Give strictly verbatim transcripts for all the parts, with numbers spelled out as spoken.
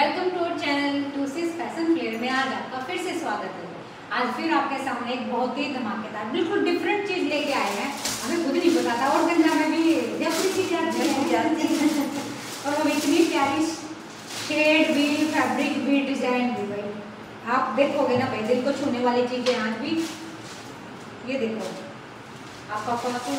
Welcome to our channel टूसिस fashion flair में आज आपका फिर से स्वागत है। आज फिर आपके सामने एक बहुत ही धमाकेदार बिल्कुल डिफरेंट चीज लेके आए हैं। हमें खुद नहीं पता था और गंजा में भी जैसी चीज आती है और हम इतनी प्यारी शेड भी, फैब्रिक भी, डिजाइन भी, भाई आप देखोगे ना भाई दिल को छूने वाली चीजें आज भी। ये देखो आपका photo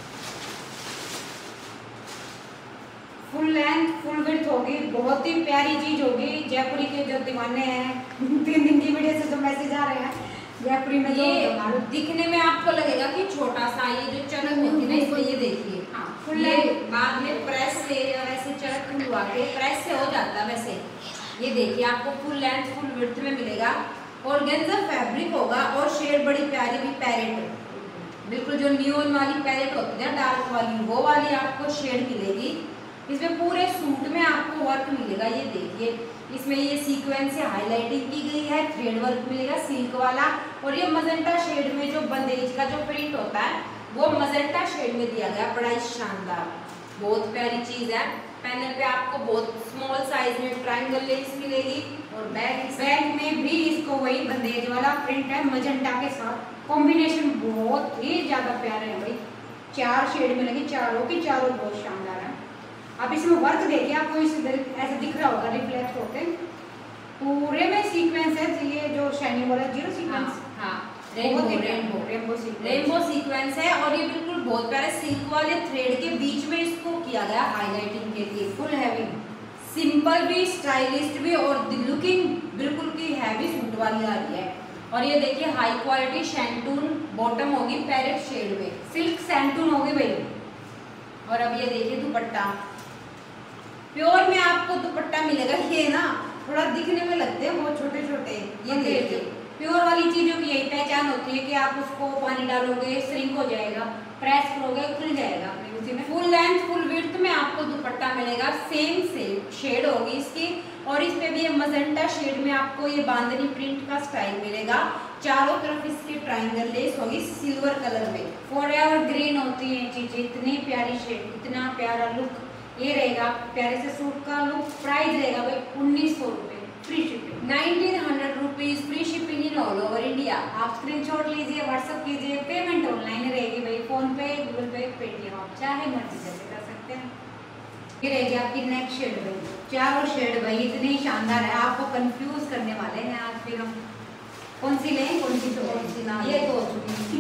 full length full width होगी, बहुत ही प्यारी चीज होगी। जयपुरी के जो दीवाने हैं तीन दिन की वीडियो से जो मैसेज आ रहे हैं जयपुरी में, ये दिखने में आपको लगेगा कि छोटा सा ये जो चरक होती है ना इसमें, ये देखिए हाँ फुल ये बाद में प्रेस से वैसे चरक खुलवा के प्रेस से हो जाता है वैसे। ये देखिए आपको फुल लेंथ फुल विड्थ में मिलेगा और गेंजा फैब्रिक होगा और शेड बड़ी प्यारी भी पैरेट, बिल्कुल जो नियोन वाली पैरेट होती है डार्क वाली, वो वाली आपको शेड मिलेगी। इसमें पूरे सूट में आपको वर्क मिलेगा। ये देखिए इसमें ये सीक्वेंस से हाईलाइटिंग की गई है, थ्रेड वर्क मिलेगा सिल्क वाला, और ये मजेंटा शेड में जो बंदेज का जो प्रिंट होता है वो मजेंटा शेड में दिया गया, बड़ा ही शानदार बहुत प्यारी चीज है। पैनल पे आपको बहुत स्मॉल साइज में ट्रायंगल लेस मिलेगी और बैक बैक में भी इसको वही बंदेज वाला प्रिंट है मजेंटा के साथ। कॉम्बिनेशन बहुत ही ज्यादा प्यारे है भाई, चार शेड मिलेगी, चारों की चारों बहुत शानदार है। आप इसमें वर्क देखिए, आपको इस ऐसे दिख रहा होगा रिफ्लेक्ट होके, पूरे में सीक्वेंस है। ये जो शाइनिंग वाला जीरो सीक्वेंस, हाँ rainbow rainbow rainbow sequence rainbow sequence है और ये बिल्कुल बहुत प्यारे सिल्क वाले थ्रेड के बीच में इसको किया गया हाईलाइटिंग के लिए। फुल हैवी, सिंपल भी, स्टाइलिस्ट भी और लुकिंग बिल्कुल की हैवी सूट वाली आ रही है। और ये देखिए हाई क्वालिटी शैंटून बॉटम होगी पैरेट शेड में, सिल्क शैंटून होगी भाई। और अब ये देखिए दुपट्टा प्योर में आपको दुपट्टा मिलेगा। ये ना थोड़ा दिखने में लगते हैं बहुत छोटे छोटे, ये देखिए प्योर वाली चीजों की यही पहचान होती है कि आप उसको पानी डालोगे श्रिंक हो जाएगा, प्रेस करोगे खुल जाएगा अपने उसी में। फुल लेंथ फुल विड्थ में आपको दुपट्टा मिलेगा, सेम सेम शेड होगी इसकी और इस पे भी ये मजेंटा शेड में आपको ये बांधनी प्रिंट का स्टाइल मिलेगा। चारों तरफ इसकी ट्रायंगल लेस होगी सिल्वर कलर में, फॉरएवर ग्रीन होती है चीजें, इतनी प्यारी शेड, इतना प्यारा लुक ये रहेगा, प्यारे से सूट का लुक। प्राइस रहेगा भाई उन्नीस सौ रुपये, free shipping, nineteen hundred rupees, free shipping in all over India. आप स्क्रीनशॉट लीजिए, व्हाट्सअप कीजिए, पेमेंट ऑनलाइन रहेगी भाई, फोन पे, गूगल पे, पेटीएम, आप चाहे मर्जी जैसे कर सकते हैं। ये रहेगी आपकी नेक्स्ट शेड भाई, चारों शेड भाई इतनी शानदार है, आपको कंफ्यूज करने वाले हैं आज। फिर हम कौन सी लें कौन सी तो कौन सी ना, ये तो हो चुकी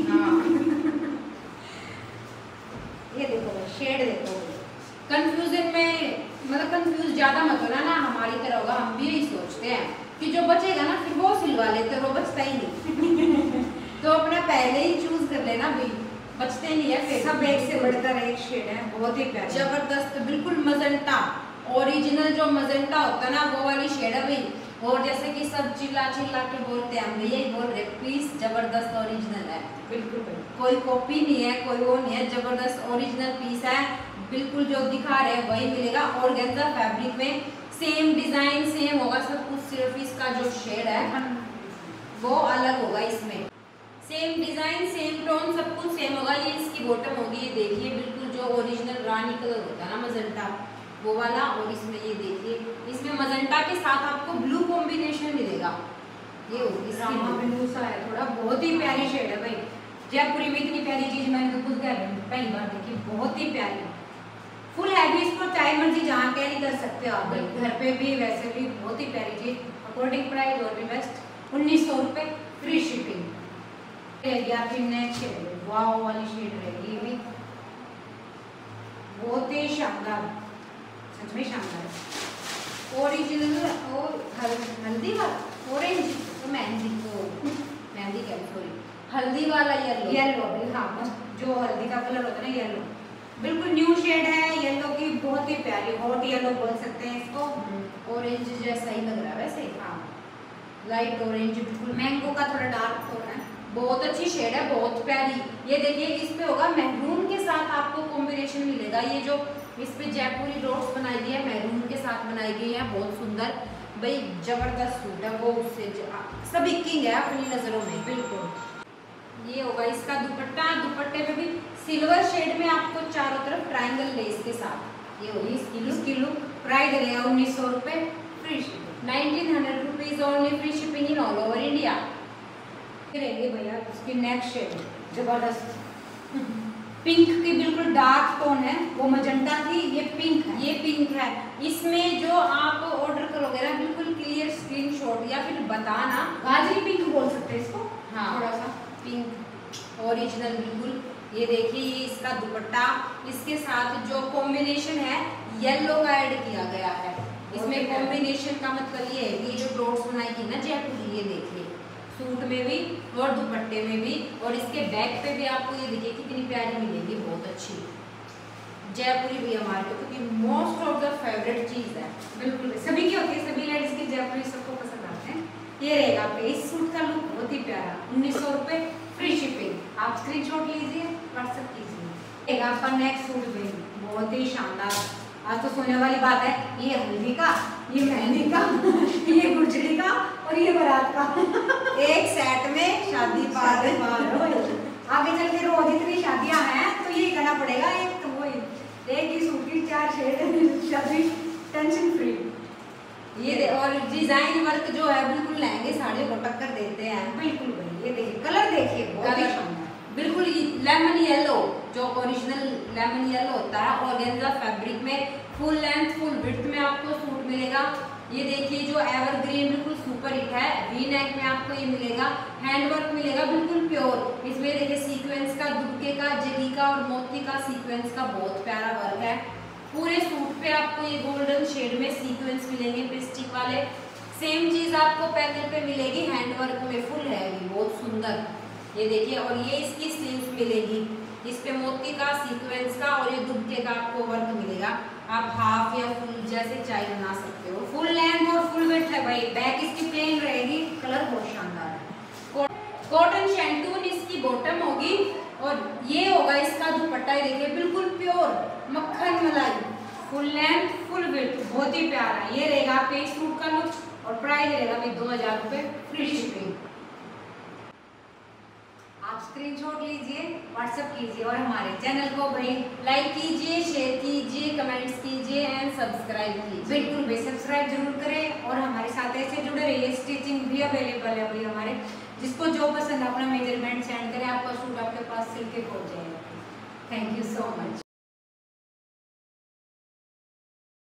ये देखो भाई शेड देखो, कंफ्यूजन में मतलब कंफ्यूज ज्यादा मत होना ना, हमारी तरह होगा, हम भी यही सोचते हैं कि जो बचेगा ना फिर वो सिलवा लेते, वो बचता ही नहीं तो अपना पहले ही चूज कर लेना भाई, बचते नहीं है फिर। सब एक से बढ़कर एक शेड है, बहुत ही प्यारा जबरदस्त बिल्कुल मजेंटा, ओरिजिनल जो मजेंटा होता है ना वो वाली शेड है भाई। और जैसे कि सब चिल्ला चिल्ला के बोलते हैं, हम भी यही बोल रहे, पीस जबरदस्त ओरिजिनल है, बिल्कुल भाई, कोई कॉपी नहीं है, कोई वो नहीं है, जबरदस्त ओरिजिनल पीस है, बिल्कुल जो दिखा रहे हैं वही मिलेगा। और गेंजा फैब्रिक में सेम डिजाइन सेम होगा सब कुछ, सिर्फ इसका जो शेड है वो अलग होगा। इसमें सेम डिजाइन सेम टोन सब कुछ सेम होगा। ये इसकी बॉटम होगी, ये देखिए बिल्कुल जो ओरिजिनल रानी कलर होता है ना मजेंटा वो वाला, और इसमें ये देखिए इसमें मजेंटा के साथ आपको ब्लू कॉम्बिनेशन मिलेगा। ये होगी इसकी ब्लू सा है थोड़ा, बहुत ही प्यारी शेड है भाई। जयपुरी में इतनी प्यारी चीज मैंने तो खुद कह रही पहली बार देखी, बहुत ही प्यारी, फुल हैवी, इसको चाहे मर्जी जहाँ कैरी कर सकते हो आप भाई, घर पे भी वैसे भी बहुत ही प्यारी चीज। अकॉर्डिंग प्राइस और भी बेस्ट, उन्नीस सौ रुपये, फ्री शिपिंग रहेगी। आपकी नेक्स्ट शेड वाव वाली शेड रहेगी, भी बहुत ही शानदार, सच में शानदार, ओरिजिनल और हल्दी वाला ऑरेंज तो मेहंदी को मेहंदी क्या सॉरी हल्दी वाला येलो येलो हाँ, जो हल्दी का कलर होता है ना येलो, बिल्कुल न्यू शेड है येलो की, बहुत ही प्यारी, हॉट येलो बोल सकते हैं इसको। ऑरेंज जैसा ही लग रहा है वैसे, हाँ लाइट ऑरेंज, बिल्कुल मैंगो का थोड़ा डार्क टोन है, बहुत अच्छी शेड है, बहुत प्यारी। ये देखिए इस पे होगा मैरून के साथ आपको कॉम्बिनेशन मिलेगा। ये जो इस पे जयपुरी डॉट्स बनाई गई है मैरून के साथ बनाई गई है, बहुत सुंदर भाई, जबरदस्त सूट है वो, उससे सब किंग है अपनी नजरों में बिल्कुल। ये होगा इसका दुपट्टा, दुपट्टे पे भी सिल्वर शेड में आपको चारों तरफ ट्रायंगल लेस के साथ, ये होगी इसकी लुक। इसकी लुक, प्राइस रहेगा उन्नीस सौ रुपये, free shipping, nineteen hundred rupees only, free shipping in all over India. रहेंगे भैया उसकी नेक्स्ट शेड जबरदस्त पिंक की बिल्कुल डार्क टोन है, वो मजेंटा थी, ये पिंक है। ये पिंक है। इसमें जो आप ऑर्डर करोगे ना बिल्कुल क्लियर स्क्रीनशॉट या फिर बताना, गाजरी पिंक बोल सकते हैं इसको। हाँ थोड़ा सा पिंक ओरिजिनल बिल्कुल। ये देखिए ये इसका दुपट्टा, इसके साथ जो कॉम्बिनेशन है येलो का ऐड किया गया है। इसमें कॉम्बिनेशन का मतलब ये है कि जो डॉट्स बनाई थी ना जयपुरी, ये देखिए सूट में भी और दुपट्टे में भी, और इसके बैक पे भी आपको ये देखिए कितनी प्यारी मिलेगी, बहुत अच्छी जयपुरी भी हमारे को, क्योंकि मोस्ट ऑफ द फेवरेट चीज है। बिल्कुल सभी की होती है, सभी लेडीज की जयपुरी सबको पसंद आते हैं। ये रहेगा आपके इस सूट का लुक बहुत ही प्यारा, उन्नीस सौ रुपए फ्री शिपिंग। आप स्क्रीनशॉट लीजिए, व्हाट्सएप कीजिए। एक आपका नेक्स्ट सूट भी बहुत ही शानदार, आज तो सोने वाली बात है। ये हल्दी का, ये मेहंदी का, ये गुजरी का और ये बारात का एक सेट में शादी पार। आगे चल के रोज इतनी शादियां हैं तो ये करना पड़ेगा। एक तो वही एक ही सूट की चार शेड, शादी टेंशन फ्री। ये दे, और डिजाइन वर्क जो है बिल्कुल लहंगे साड़ियों को टक्कर देते हैं। बिल्कुल भाई, ये देखिए कलर देखिए बहुत ही शानदार, बिल्कुल लेमन येलो, जो ओरिजिनल लेमन येलो होता है, ऑर्गेन्जा फैब्रिक में फुल लेंथ फुल विड्थ में आपको सूट मिलेगा। ये देखिए जो एवरग्रीन बिल्कुल सुपर हिट है, वी नेक में आपको ये मिलेगा, हैंड वर्क मिलेगा बिल्कुल प्योर। इसमें देखिए सीक्वेंस का, दुबके का, जरी का और मोती का सीक्वेंस का बहुत प्यारा वर्क है। पूरे सूट पे आपको ये गोल्डन शेड में सीक्वेंस मिलेंगे पिस्टिक वाले। सेम चीज आपको पैनल पे मिलेगी, हैंड वर्क में फुल है, बहुत सुंदर। ये देखिए, और ये इसकी स्लीव्स मिलेगी, इस पे मोती का, सीक्वेंस का और ये दुबके का आपको वर्क मिलेगा। आप हाफ या फुल जैसे चाहे बना सकते हो। फुल लेंथ और फुल विड्थ है भाई। बैक इसकी प्लेन रहेगी, कलर बहुत शानदार है। कॉटन शैंटून इसकी बॉटम होगी, और ये होगा इसका दुपट्टा। देखिए बिल्कुल प्योर मक्खन मलाई, फुल लेंथ फुल विड्थ, बहुत ही प्यारा है। ये रहेगा आपके इस सूट का लुक, और प्राइस रहेगा भाई दो हजार रुपये फ्री शिपिंग। आप स्क्रीनशॉट लीजिए, व्हाट्सएप कीजिए, और हमारे चैनल को भाई लाइक कीजिए, शेयर कीजिए, कमेंट्स कीजिए एंड सब्सक्राइब कीजिए। बिल्कुल भाई सब्सक्राइब जरूर करें, और हमारे साथ ऐसे जुड़े रहिए। स्टिचिंग भी अवेलेबल है भाई हमारे, जिसको जो पसंद अपना मेजरमेंट सेंड करें, आपका सूट आपके पास सिल के पहुंच जाएगा। Thank you so much.